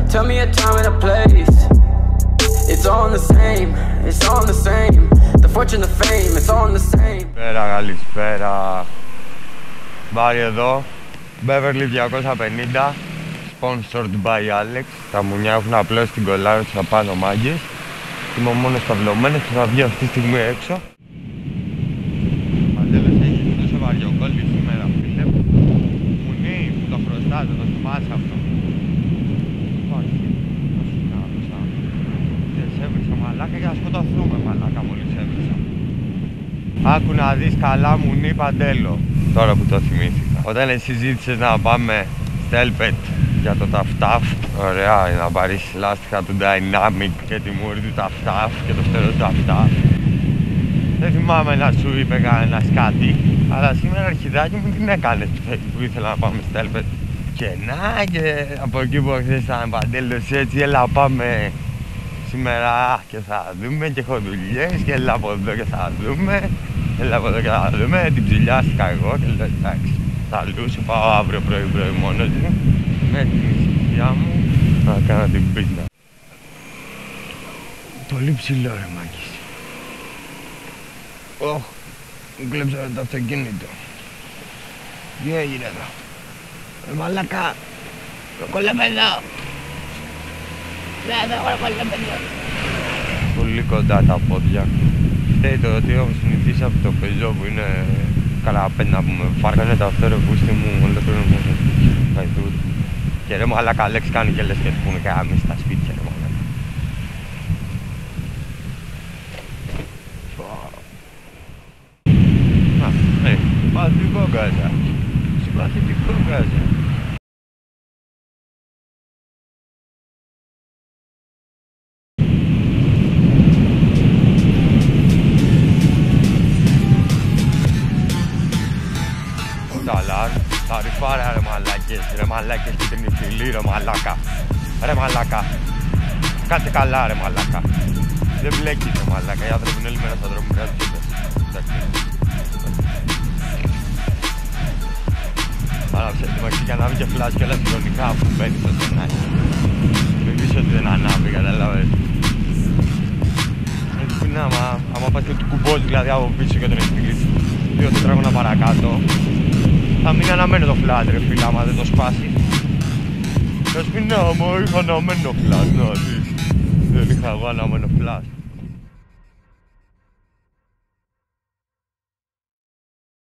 Tell me a time and a place. It's all the same, it's all the same. The fortune, the fame, it's all the same. Καλησπέρα, καλησπέρα. Μπάρι εδώ, Beverly 250, sponsored by Alex. Τα μουνιά έχουν απλώσει την κολάρα τους απάνω μάγκες. Είμαι ο μόνος παυλωμένος που θα βγει αυτή τη στιγμή έξω. Μαντέλος έχει τόσο βαριοκόλλη σήμερα, φίλε. Μουνί, που το χρωστάτε, το θυμάσαι αυτό. Σε έβρισα μαλάκα για να σκοτωθούμε μαλάκα μόλις έβρισα. Άκου να δεις καλά Μουνί Παντέλο, τώρα που το θυμήθηκα. Όταν εσύ ζήτησες να πάμε Στέλπετ για το ταφτάφ, ωραία, να πάρεις λάστιχα του Dynamic και τη μούρη του ταφτάφ και το φτερό του ταφτάφ. Δεν θυμάμαι να σου είπε κανένας κάτι, αλλά σήμερα αρχιδάκι μου την έκανες που ήθελα να πάμε Στέλπετ. Και να, και από εκεί που χθες ήταν Παντέλος έτσι, έλα πάμε σήμερα και θα δούμε και έχω δουλειές και έλα από εδώ και θα δούμε. Έλα από εδώ και θα δούμε, την ψηλιάστηκα εγώ και λέω εντάξει, θα λούσω, πάω αύριο πρωί μόνος μου με την ησυχία μου να κάνω την πίστα. Πολύ ψηλό ρε μάκης. Ωχ, μου κλέψανε το αυτοκίνητο. Τι έγινε εδώ? Μαλάκα, κολλεμένο. Ναι, δεν έχω κολλεμένο. Πολύ κοντά τα πόδια. Φταίει το ότι έχω συνηθίσει από το πεζό που είναι καραπένα που με φάρκανε τα αυτό ρε πούστη μου ολόκληρο μου χαϊδούρ. Και ρε μαλάκα Alex κάνει και λες και του πούνε κανένα μη στα σπίτια ρε μαλάκα. Συμπαθητικό γκάζα. Συμπαθητικό γκάζα. Τα ρυφάρα ρε μαλάκες και την υφηλή ρε μαλάκα. Ρε μαλάκα, κάτσε καλά ρε μαλάκα. Δεν μπλέκεις ρε μαλάκα, οι άνθρωποι είναι λιμένα στον δρόμο πρέπει να Άναψε τη μαξί και ανάβει και φλάς και όλα συγχρονικά αφού μπαίνεις στο στενάκι. Μην πεις ότι δεν ανάβει, καταλάβες. Έτσι είναι άμα πας και του κουμπός δηλαδή από πίσω και τον εκτυλίσεις 2 τετράγωνα παρακάτω, θα μην αναμένω το φλάτ ρε φίλε άμα δεν το σπάσει. Θα σου πει ναι, άμα είχα αναμένο φλάτ, να δεις. Δεν είχα εγώ αναμένο φλάτ.